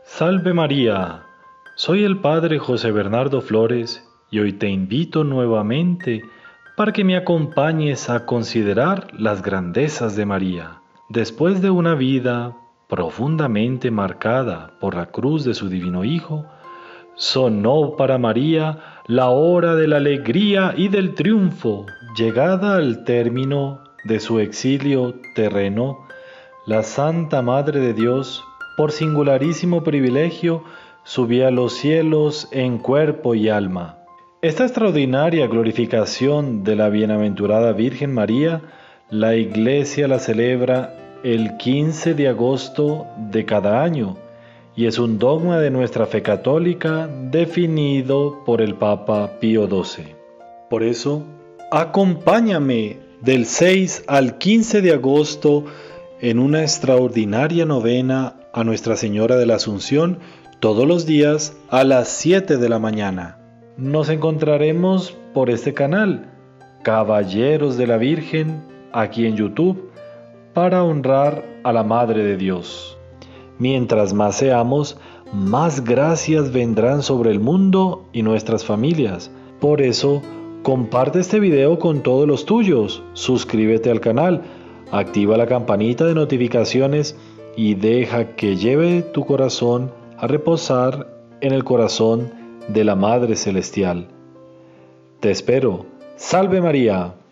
Salve María, soy el Padre José Bernardo Flores y hoy te invito nuevamente para que me acompañes a considerar las grandezas de María. Después de una vida profundamente marcada por la cruz de su divino Hijo, sonó para María la hora de la alegría y del triunfo. Llegada al término de su exilio terreno, la Santa Madre de Dios, por singularísimo privilegio, subía a los cielos en cuerpo y alma. Esta extraordinaria glorificación de la bienaventurada Virgen María, la Iglesia la celebra el 15 de agosto de cada año, y es un dogma de nuestra fe católica definido por el Papa Pío XII. Por eso, acompáñame del 6 al 15 de agosto en una extraordinaria novena a Nuestra Señora de la Asunción todos los días a las 7 de la mañana. Nos encontraremos por este canal, Caballeros de la Virgen, aquí en YouTube, para honrar a la Madre de Dios. Mientras más seamos, más gracias vendrán sobre el mundo y nuestras familias. Por eso, comparte este video con todos los tuyos, suscríbete al canal, activa la campanita de notificaciones y deja que lleve tu corazón a reposar en el corazón de la Madre Celestial. Te espero. ¡Salve María!